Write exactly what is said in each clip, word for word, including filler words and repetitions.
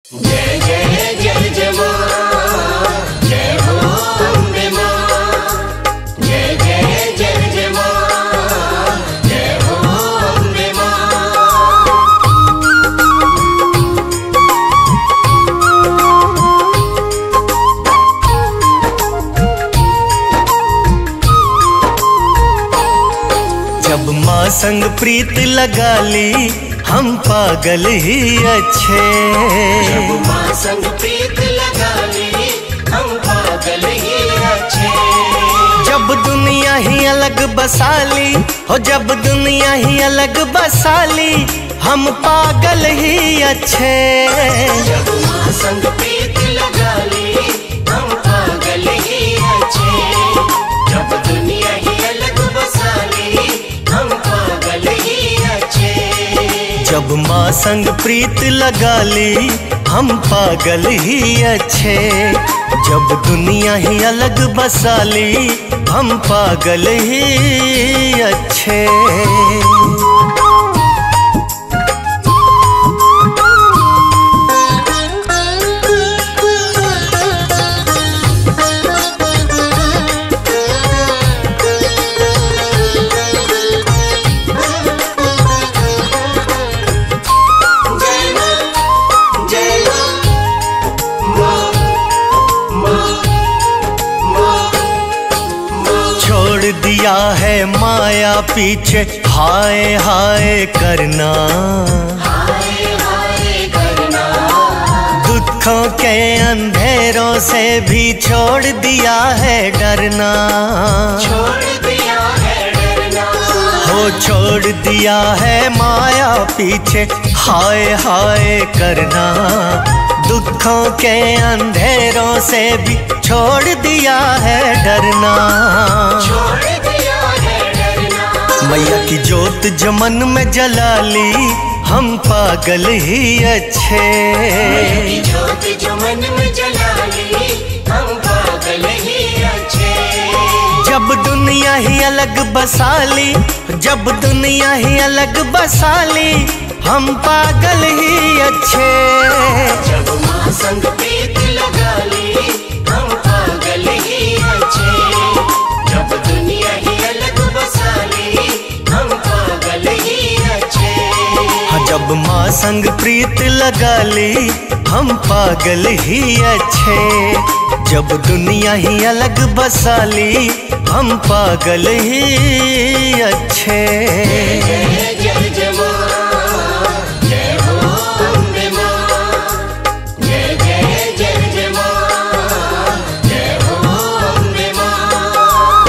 जय जय जय जय मां, जय हो अम्बे मां। जय जय जय जय मां, जय हो अम्बे मां। जब माँ संग प्रीत लगा ली हम पागल ही अच्छे। जब माँ संग प्रीत लगा ली हम पागल ही अच्छे। जब दुनिया ही अलग बसा ली हो, जब दुनिया ही अलग बसा ली हम पागल ही अच्छे। जब माँ संग प्रीत लगा ली हम पागल ही अच्छे। जब दुनिया ही अलग बसा ली हम पागल ही अच्छे। जब माँ संग प्रीत लगा ली हम पागल ही अच्छे। जब दुनिया ही अलग बसा ली हम पागल ही अच्छे। दिया है माया पीछे हाय हाय करना, हाय हाय करना। दुखों के अंधेरों से भी छोड़ दिया है डरना, छोड़ दिया है डरना। हो छोड़ दिया है माया पीछे हाय हाय करना। दुखों के अंधेरों से भी छोड़ दिया है डरना, छोड़ दिया है डरना। मैया की जोत जो मन में जला ली हम पागल ही अच्छे। मैया की जोत जो मन में जला ली हम पागल ही अच्छे। जब दुनिया ही अलग बसा ली, जब दुनिया ही अलग बसा ली हम पागल ही अच्छे। जब माँ संग प्रीत लगा ली हम पागल ही अच्छे। जब दुनिया ही अलग बसा ली हम पागल ही अच्छे। हाँ, जब माँ संग प्रीत लगा ली हम पागल ही अच्छे। जब दुनिया ही अलग बसा ली हम पागल ही अच्छे। जय जय जय मां, जय हो अम्बे मां। जय जय जय जय मां, जय हो अम्बे मां।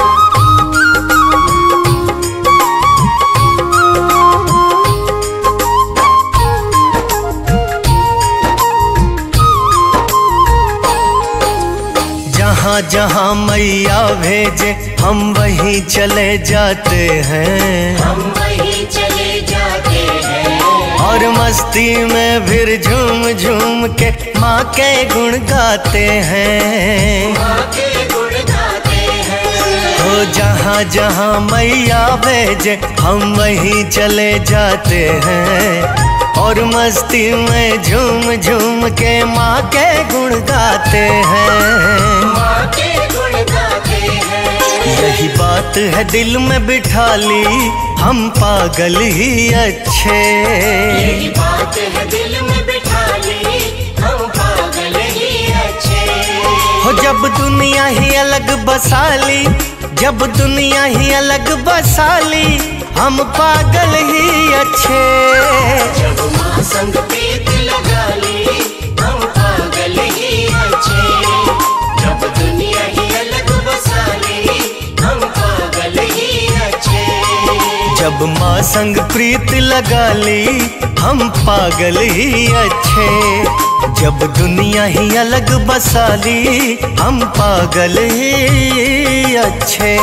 जहाँ जहाँ मैया भेजे हम वहीं चले जाते हैं, हम वहीं चले जाते हैं। और मस्ती में फिर झूम झूम के माँ के गुण गाते हैं, माँ के गुण गाते हैं। तो जहाँ जहाँ मैया भेजे हम वहीं चले जाते हैं। और मस्ती में झूम झूम के माँ के गुण गाते हैं, माँ के गुण गाते हैं। यही बात है दिल में बिठा ली हम पागल ही अच्छे। यही बात है दिल में बिठा ली हम पागल ही अच्छे। हो जब दुनिया ही अलग बसा ली, जब दुनिया ही अलग बसा ली हम पागल ही अच्छे। जब माँ संग प्रीत लगा ली हम पागल ही अच्छे। जब दुनिया ही अलग बसा ली हम पागल ही अच्छे। जब माँ संग प्रीत लगा ली हम पागल ही अच्छे। जब दुनिया ही अलग बसा ली हम पागल ही अच्छे।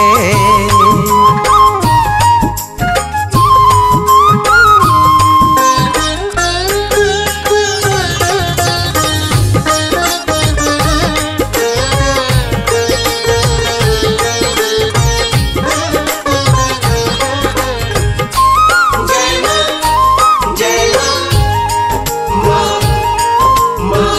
जय माँ, जय माँ, माँ, माँ।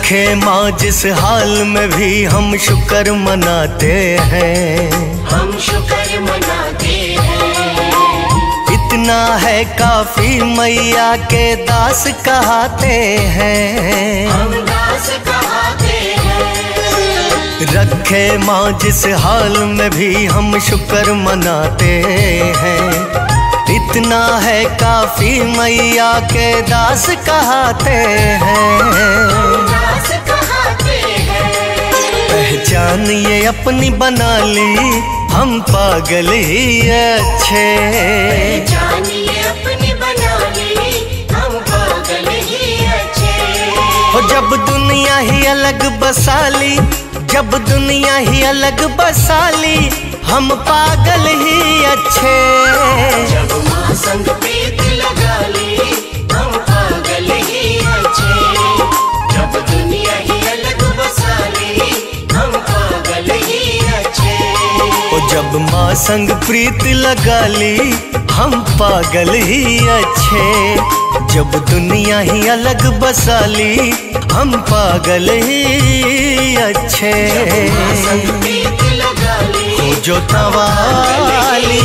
रखे माँ जिस हाल में भी हम शुक्र मनाते हैं, हम शुक्र मनाते हैं। इतना है काफी मैया के दास कहते हैं, हम दास कहते हैं। रखे माँ जिस हाल में भी हम शुक्र मनाते हैं, इतना है काफी मैया के दास कहते हैं। दास कहते हैं। पहचान ये अपनी बना ली हम पागल ही अच्छे, जानिए अपनी बना ली हम पागल ही अच्छे। हो जब दुनिया ही अलग बसाली, जब दुनिया ही अलग बसाली हम पागल ही अच्छे। जब माँ संग प्रीत लगा ली हम पागल ही अच्छे। जब दुनिया ही अलग बसा ली हम पागल ही अच्छे। ओ जब माँ संग प्रीत लगा ली हम पागल ही अच्छे। जब दुनिया ही अलग बसा ली हम पागल ही अच्छे। जब माँ संग प्रीत लगा ली हो जो तवाली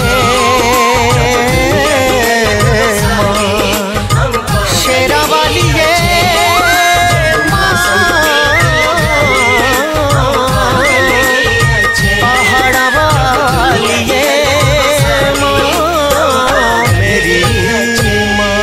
शेरा वाली है पहाड़ा वाली है मेरी माँ।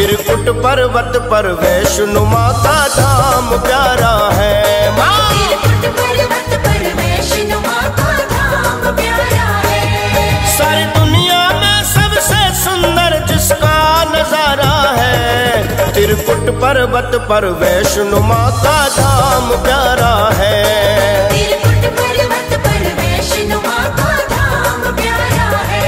त्रिकुट पर्वत पर वैष्णो माता धाम प्यारा है। त्रिकुट पर्वत पर वैष्णो माता धाम प्यारा है। सारी दुनिया में सबसे सुंदर जिसका नजारा है, त्रिकुट पर्वत पर वैष्णो माता धाम प्यारा है। त्रिकुट पर्वत पर वैष्णो माता धाम प्यारा है।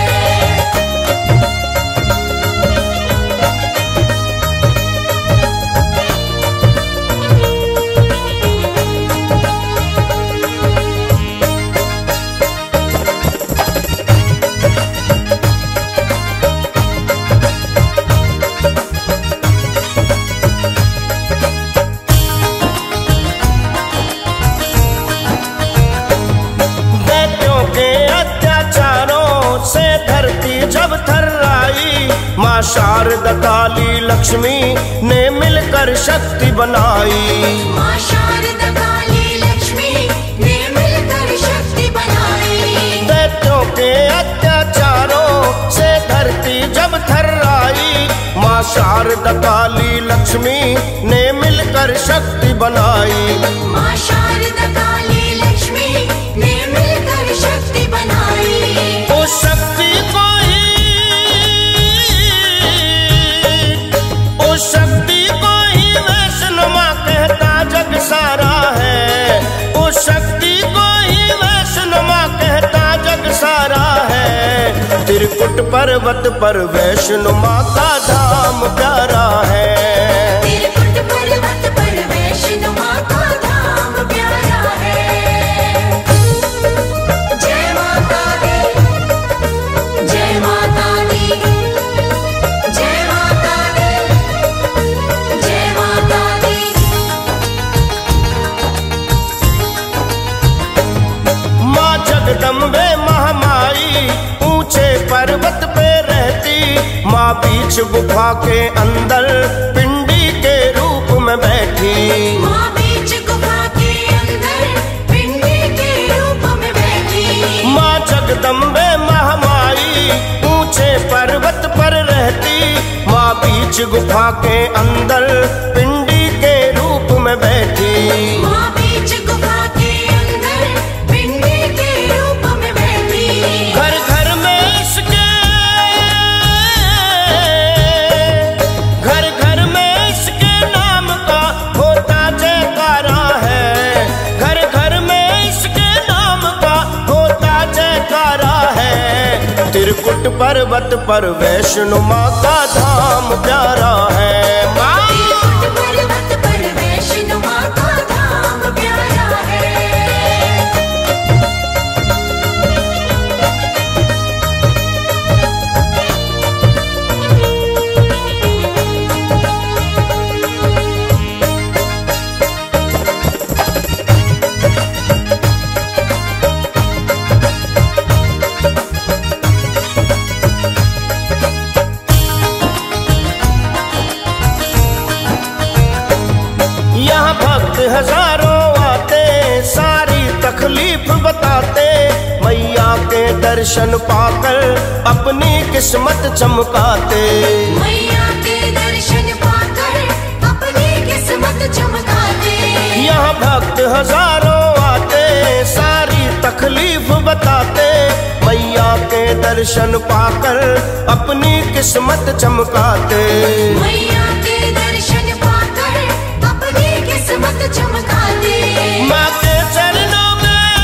जब थर्राई माँ शारदा काली लक्ष्मी ने मिलकर शक्ति बनाई। माँ शारदा काली लक्ष्मी ने मिलकर शक्ति बनाई। दैत्यों के अत्याचारों से धरती जब थर्राई माँ शारदा काली लक्ष्मी ने मिलकर शक्ति बनाई। माँ शारदा काली लक्ष्मी ने मिलकर शक्ति बनाई। उस शक्ति को उस शक्ति को ही वैष्णो माँ कहता जग सारा है। उस शक्ति को ही वैष्णो माँ कहता जग सारा है। त्रिकुट पर्वत पर वैष्णो माँ का धाम प्यारा है। त्रिकुट पर्वत पर वैष्णो माँ का धाम प्यारा है। जय माता दी, जय माता दी, जय माता दी, जय माता दी। माँ जगदम्बे महामाई ऊंचे पर्वत पे रहती, माँ बीच गुफा के अंदर पिंडी के रूप में बैठी। माँ बीच गुफा के अंदर पिंडी के रूप में बैठी। माँ जगदम्बे महामाई ऊंचे पर्वत पर रहती, माँ बीच गुफा के अंदर पिंडी के रूप में बैठी। माँ बीच गुफा के अंदर पिंडी के रूप में बैठी। घर घर में इसके घर घर में इसके नाम का होता जयकारा है। घर घर में इसके नाम का होता जयकारा है। त्रिकुट पर्वत पर वैष्णो माँ का धाम प्यारा है। त्रिकुट पर्वत पर वैष्णो माँ का धाम प्यारा है। यहाँ भक्त हजारों आते, सारी तकलीफ बताते, मैया के दर्शन पाकर अपनी किस्मत चमकाते। मैया के दर्शन पाकर अपनी किस्मत चमकाते। यहाँ भक्त हजारों आते, सारी तकलीफ बताते, मैया के दर्शन पाकर अपनी किस्मत चमकाते। मैया के दर्शन पाकर अपनी किस्मत चमकाते। माँ के चरणों में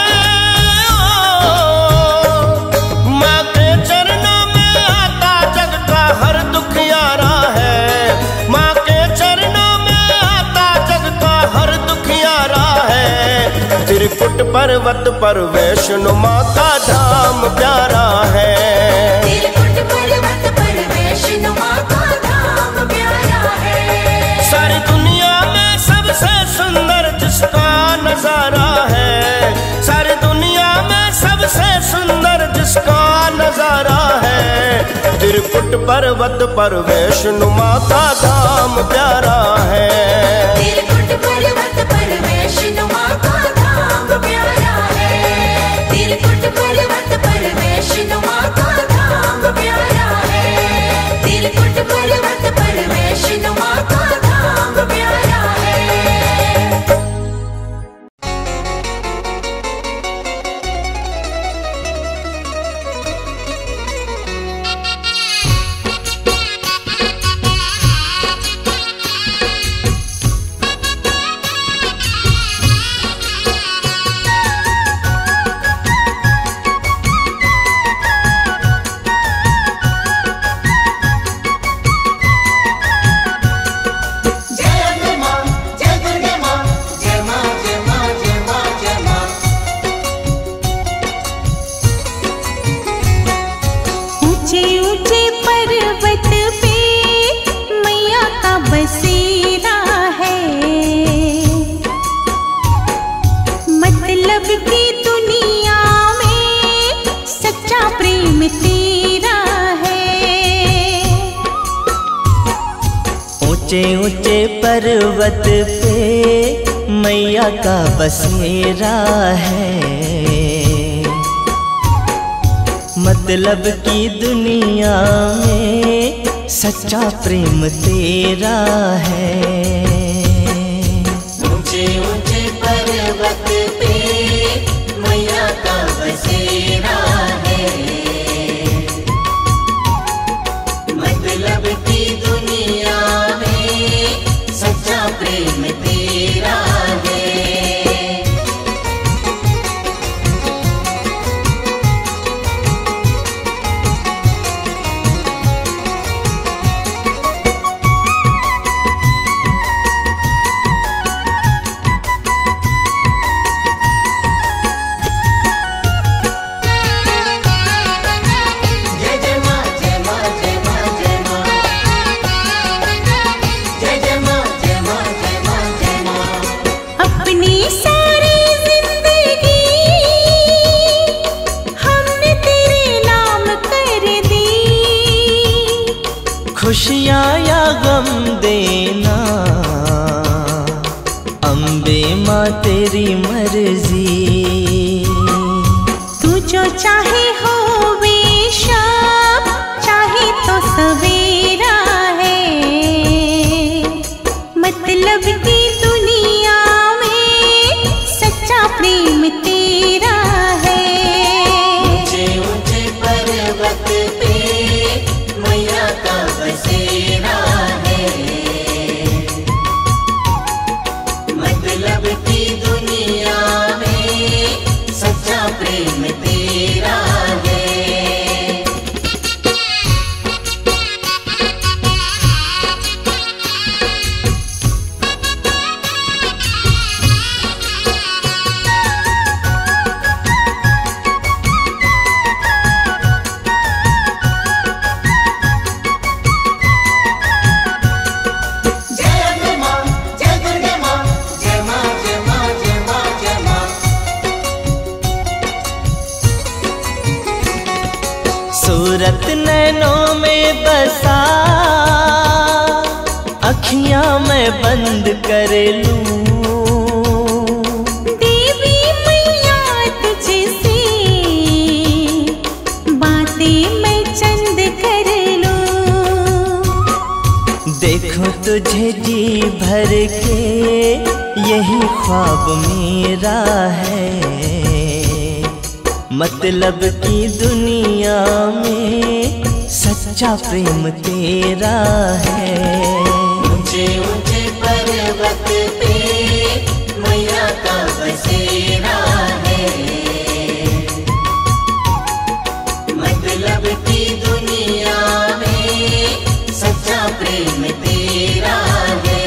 माँ के चरणों में आता जग का हर दुख यारा है। माँ के चरणों में आता जग का हर दुख यारा है। त्रिकुट पर्वत पर वैष्णो माँ का धाम प्यारा है। त्रिकुट पर्वत पर वैष्णो माँ का धाम प्यारा है। सारी दुनिया में सबसे सुंदर जिसका नजारा है, सारी दुनिया में सबसे सुंदर जिसका नजारा है। त्रिकुट पर्वत पर वैष्णो माँ का धाम प्यारा है। त्रिकुट पर्वत पर वैष्णो माँ का धाम प्यारा है। त्रिकुट पर्वत पर वैष्णो माँ का धाम प्यारा है। त्रिकुट पर्वत पर ऊंचे ऊंचे पर्वत पे मैया का बसेरा है, मतलब की दुनिया में सच्चा प्रेम तेरा है। ऊंचे ऊंचे पर्वत पे मैया का बसेरा है, मतलब की दुनिया में सच्चा प्रेम तेरा है। खुशियाँ या गम देना अम्बे माँ तेरी मर्जी, तू जो चाहे हो बेशक, चाहे तो सवेरा है, मतलब की दुनिया में सच्चा प्रेम तेरा है। ऊंचे ऊंचे पर्वत पे मैया का बसेरा है, मतलब की दुनिया में सच्चा प्रेम तेरा है। सूरत नैनों में बसा, अखियां मैं बंद कर लूं, देवी मैया तुझसे बातें मैं चंद कर लूं। देखो तुझे जी भर के यही ख्वाब मेरा है, मतलब की दुनिया में सच्चा प्रेम तेरा है। ऊंचे ऊंचे पर्वत पे मैया का बसेरा है, मतलब की दुनिया में सच्चा प्रेम तेरा है।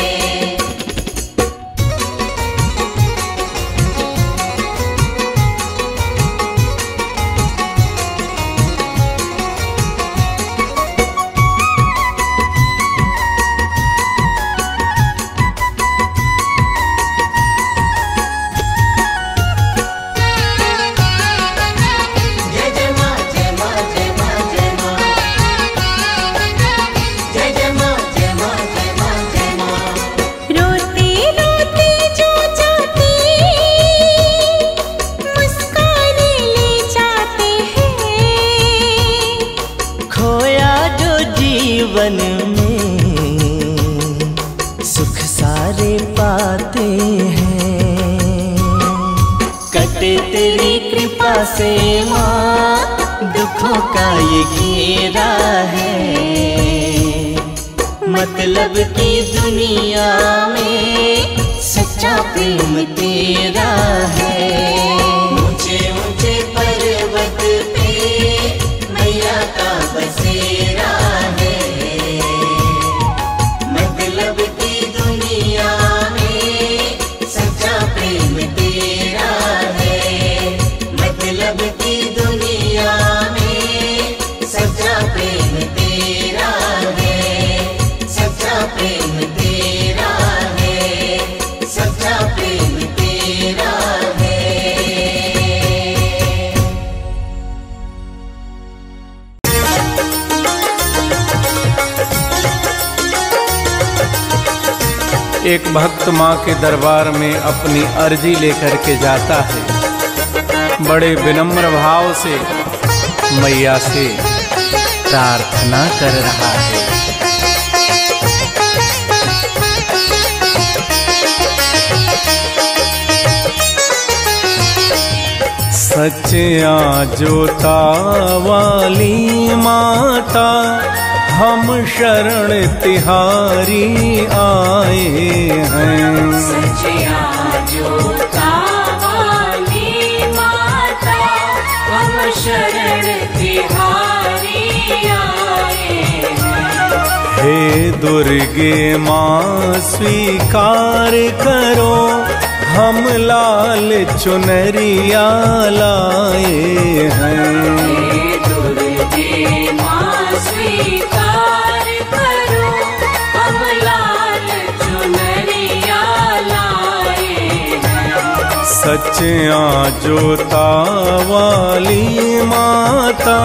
जीवन में सुख सारे पाते हैं, कटे तेरी कृपा से माँ दुखों का ये घेरा है, मतलब की दुनिया में सच्चा प्रेम तेरा है। ऊंचे ऊंचे पर्वत पे मैया का बसेरा है, मतलब की दुनिया में सच्चा प्रेम तेरा है, मतलब की दुनिया में सच्चा प्रेम तेरा है, सच्चा प्रेम तेरा है, सच्चा प्रेम तेरा है। एक भक्त माँ के दरबार में अपनी अर्जी लेकर के जाता है। बड़े विनम्र भाव से मैया से प्रार्थना कर रहा है। सच्चा जोता वाली माता, हम शरण तिहारी आए हैं। सच्चा जोता वाली माता, हम शरण तिहारी आए हैं। हे दुर्गे माँ स्वीकार करो, हम लाल चुनरिया लाए हैं। हे दुर्गे माँ स्वीकार करो, हम लाल चुनरिया लाए हैं। सच्चा जोता वाली माता।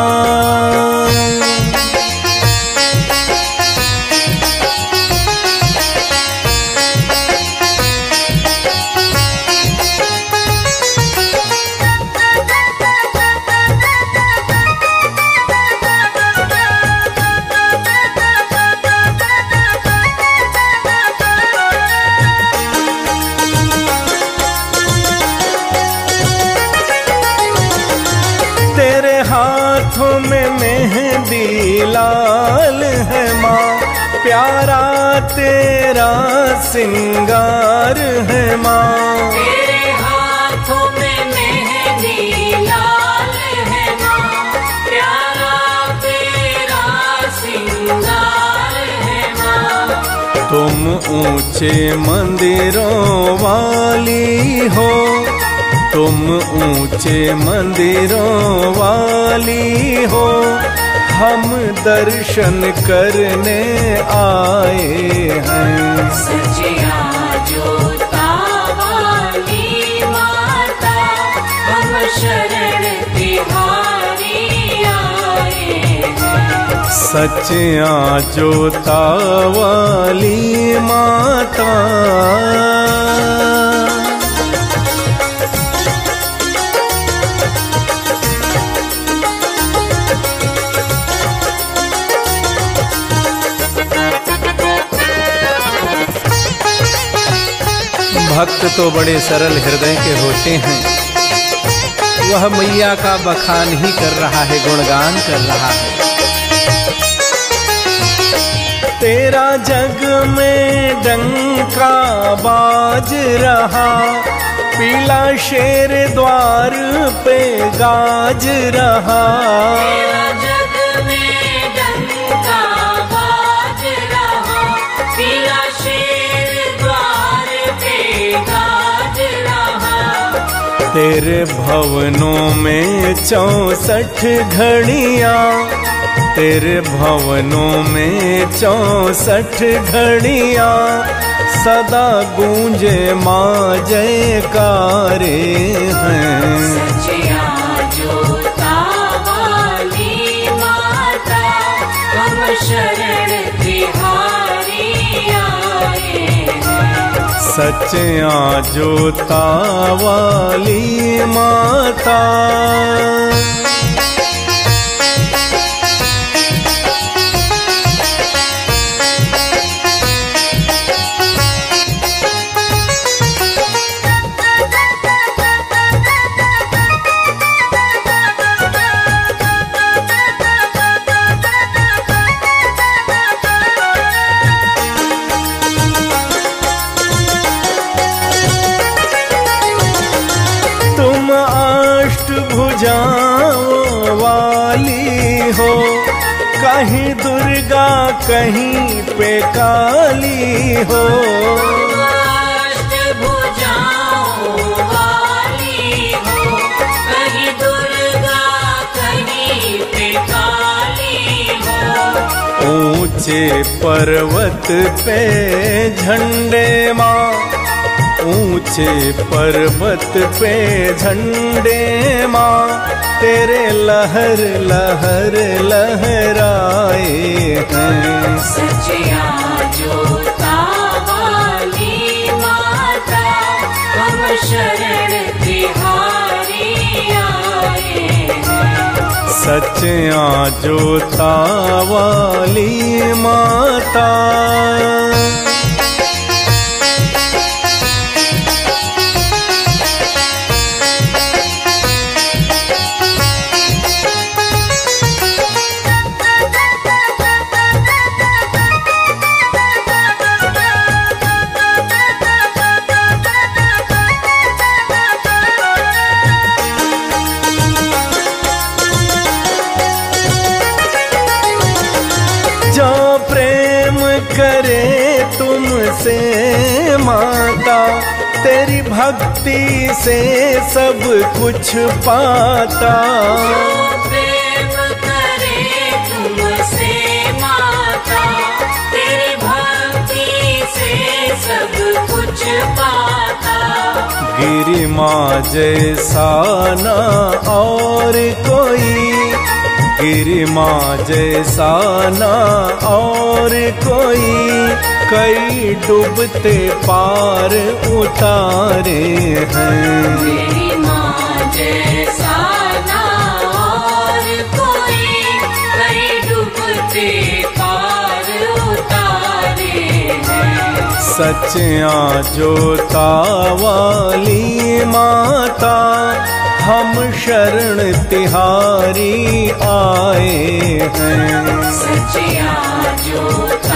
हाथों में मेहंदी लाल है माँ, प्यारा तेरा सिंगार है माँ। तेरे हाथों में मेहंदी लाल है माँ, प्यारा तेरा सिंगार है माँ। तुम ऊंचे मंदिरों वाली हो, तुम ऊंचे मंदिरों वाली हो, हम दर्शन करने आए हैं। सच्चा जोता वाली माता, हम शरण तिहारी आए हैं। सच्चा जोता वाली माता। भक्त तो बड़े सरल हृदय के होते हैं। वह मैया का बखान ही कर रहा है, गुणगान कर रहा है। तेरा जग में डंका बाज रहा, पीला शेर द्वार पे गाज रहा। तेरा जग में डंका बाज रहा, पीला शेर द्वार पे गाज रहा। तेरे भवनों में चौसठ घड़ियाँ, तेरे भवनों में चौसठ घड़ियाँ, सदा गूंजे माँ जयकारे हैं। सच्चा जोता वाली माता, हम शरण तिहारी आए हैं। सच्चा जोता वाली माता। भुजाओं वाली हो, कहीं दुर्गा कहीं पे काली हो। अष्टभुजाओं वाली हो, कहीं दुर्गा कहीं पे काली हो। ऊंचे पर्वत पे झंडे माँ, ऊंचे पर्वत पे झंडे माँ, तेरे लहर लहर लहराए हैं। सच्चा जोता वाली शरण तिहारी आए हैं। सच्चिया जोता वाली माता, करे तुमसे माता, तेरी भक्ति से सब कुछ पाता। प्रेम करे तुमसे माता, तेरी भक्ति से सब कुछ पाता। गिरि माँ जैसा ना और कोई, गिरि माँ जैसा ना और कोई, कई डूबते पार उतारे हैं। गिरि माँ जैसा ना और कोई, कई डूबते पार उतारे हैं। सच्चिया जोता वाली माता, हम शरण तिहारी आए हैं। सच्चिया जोता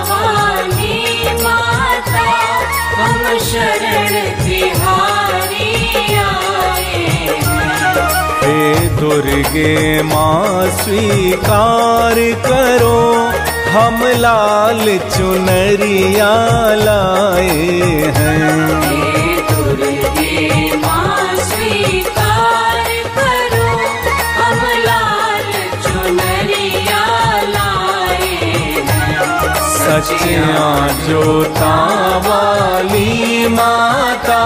वाली माता, हम शरण तिहारी आए हैं। हे दुर्गे माँ स्वीकार करो, हम लाल चुनरिया लाए हैं। हे दुर्गे माँ स्वीकार करो, हम लाल चुनरिया लाए हैं। सच्चिया जोता वाली माता।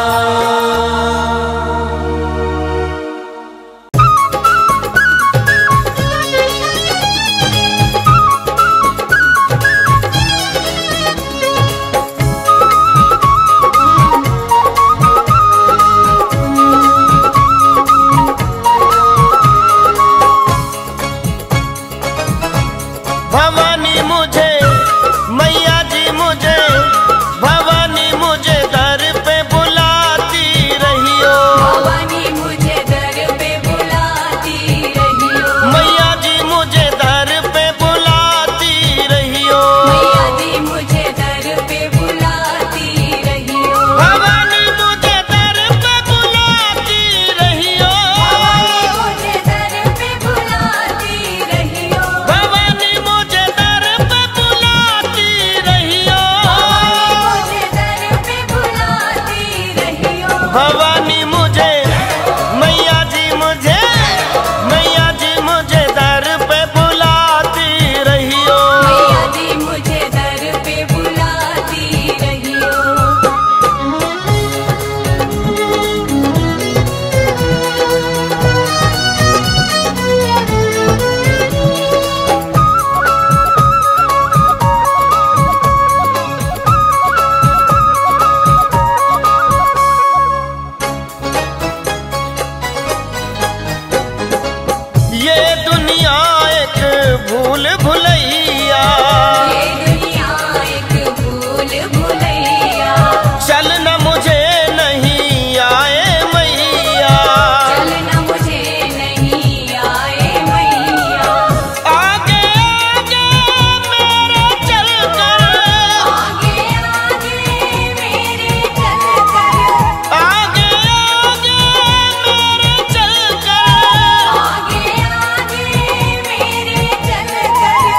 भवानी मुझे, मैया जी मुझे, भवानी मुझे दर पे बुलाती रहियो। भवानी मुझे दर पे बुलाती रहियो। मैया जी मुझे दर पे बुलाती रहियो। मैया जी मुझे दर पे बुलाती रहियो। भवानी मुझे दर पे बुलाती रहियो। भवानी मुझे दर पे बुलाती रहियो। भवानी मुझे दर पे बुलाती रहियो। भवानी मुझे दर पे बुलाती रहियो। भवानी मुझे, मैया जी मुझे, मैया जी मुझे दर पे बुलाती रहियो। मैया जी मुझे दर पे बुलाती रहियो। ये दुनिया एक भूल भुलैया, ये दुनिया एक भूल भुलैया। चल न मुझे नहीं आए मैया। चलना मुझे नहीं आए मैया। आगे आगे मेरे चल कर, आगे आगे मेरे चल कर। आगे आगे मेरे चल कर, आगे आगे मेरे चल कर।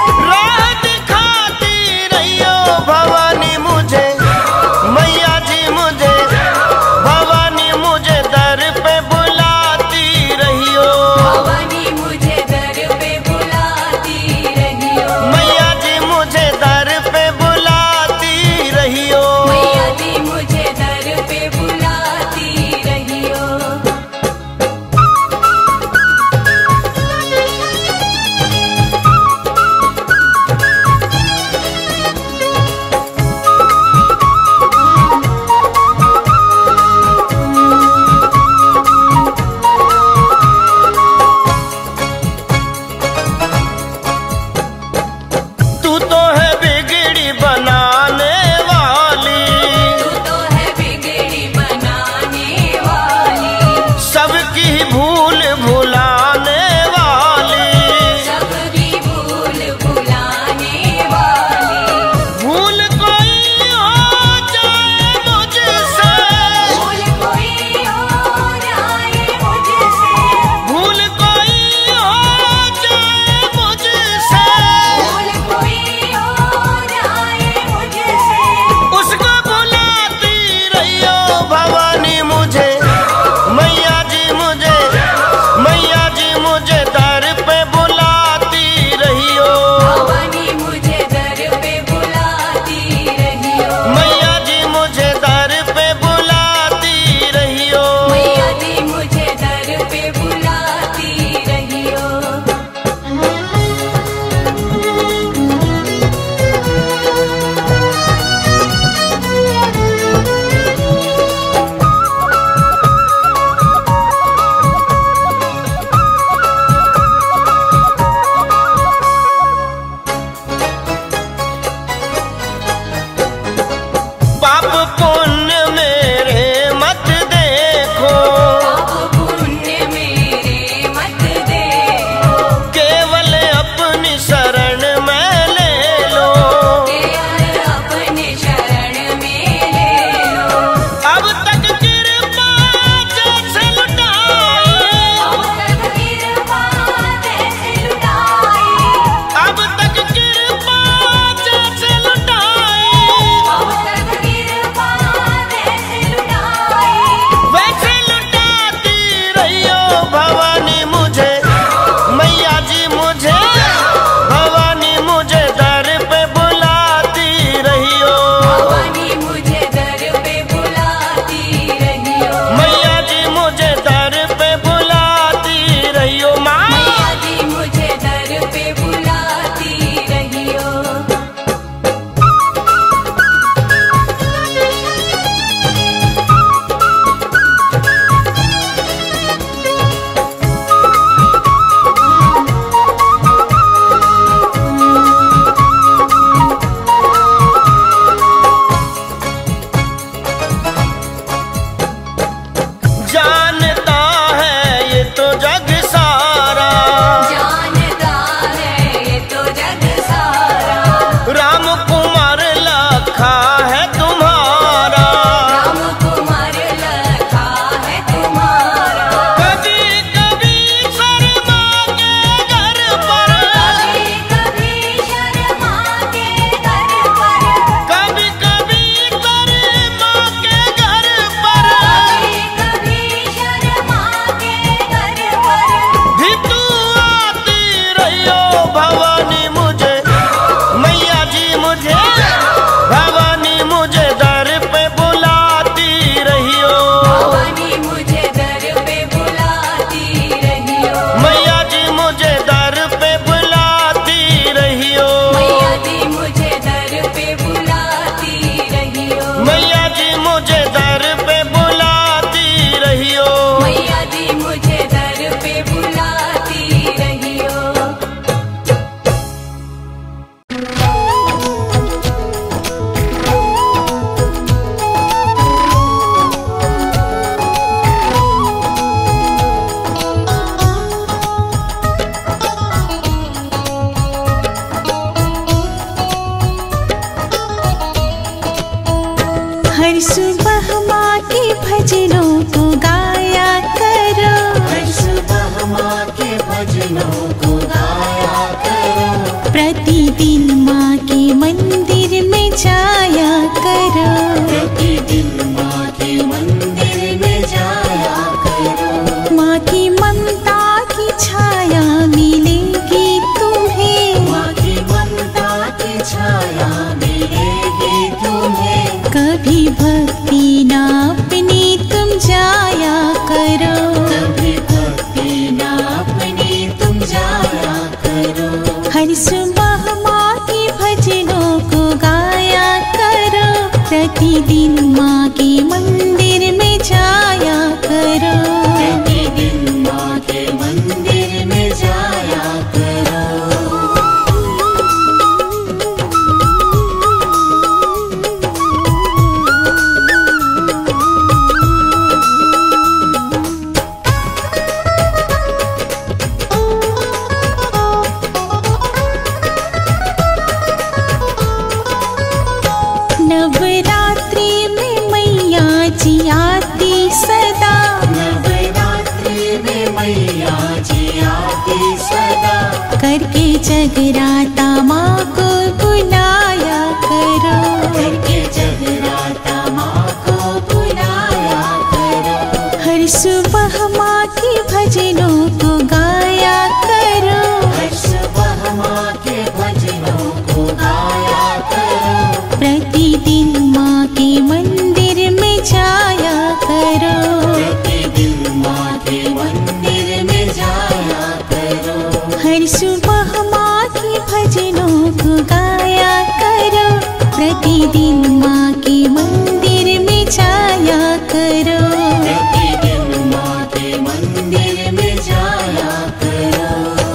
जगराता माँ को बुलाया करो, करके जगराता माँ को बुलाया करो। हर सुबह माँ के भजनों को गाया करो, हर सुबह माँ के भजनों को गाया करो। प्रतिदिन माँ के मंदिर में जाया करो, प्रतिदिन माँ के मंदिर में जाया करो। हर सुबह माँ के भजनों को गाया करो, प्रतिदिन माँ के मंदिर में जाया करो, प्रतिदिन माँ के मंदिर में जाया करो।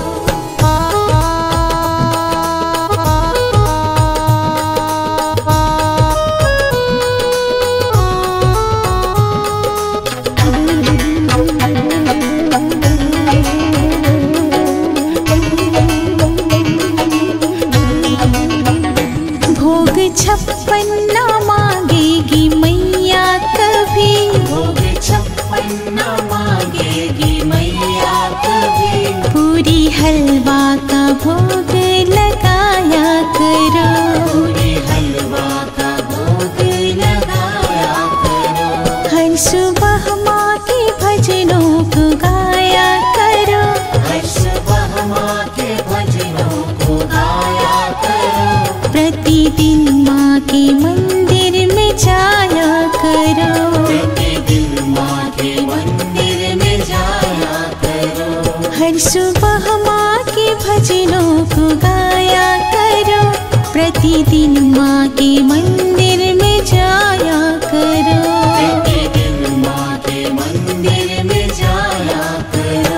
भोग छप्पन ना मांगेगी मैया कभी, भोग छप्पन ना मांगेगी मैया कभी। पूरी हलवा का भोग लगाया करो, पूरी हलवा का भोग लगाया करो। हर सुबह माँ के भजनों को गाया करो, हर सुबह माँ के भजनों को गाया करो। प्रतिदिन माँ के मंदिर में जाया करो, प्रतिदिन माँ के मंदिर में जाया करो। हर सुबह माँ के भजनों को गाया करो, प्रतिदिन माँ के मंदिर में जाया करो, प्रतिदिन माँ के मंदिर में जाया करो।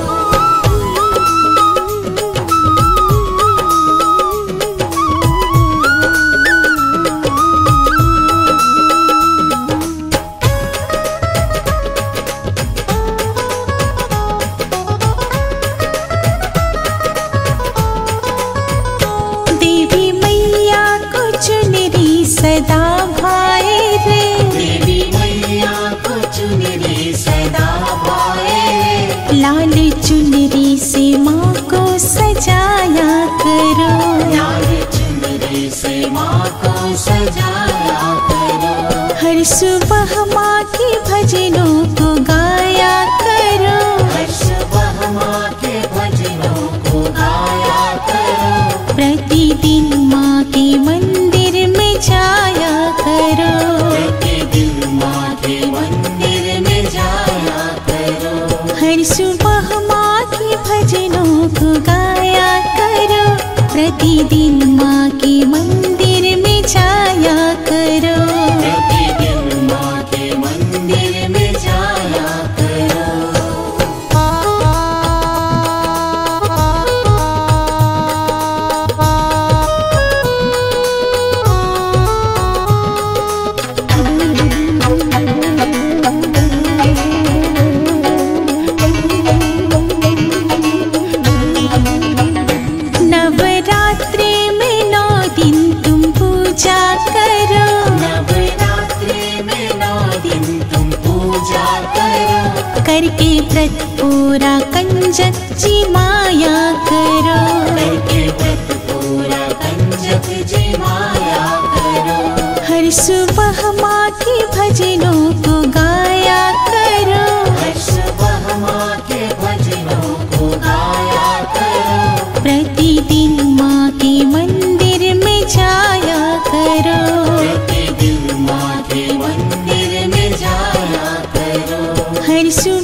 देवी मैया को चुनरी सदा भाए रे, देवी मैया को चुनरी सदा भाए रे। लाल चुनरी से माँ को सजाया करो, लाल चुनरी से माँ को सजाया करो। हर सुबह माँ के भजनों को गाया करो, हर सुबह माँ के भजनों को गाया करो। प्रतिदिन माँ के मंदिर में जाया करो, प्रतिदिन माँ के मंदिर में जाया करो। हर सुबह माँ के भजनों को गाया करो, प्रतिदिन माँ के मंदिर में जाया करो, प्रतिदिन माँ के मंदिर में जाया करो। नवरात्रि में नौ दिन तुम पूजा करो, नवरात्रि में नौ दिन तुम पूजा करो। करके व्रत पूरा कंजक जी माया करो, करके व्रत पूरा कंजक जी माया करो। हर सुबह माँ के भजनों को गाया करो, हर सुबह माँ के भजनों को गाया करो। प्रतिदिन माँ के मंदिर में जाया करो, प्रतिदिन माँ के मंदिर में जाया करो। हर सु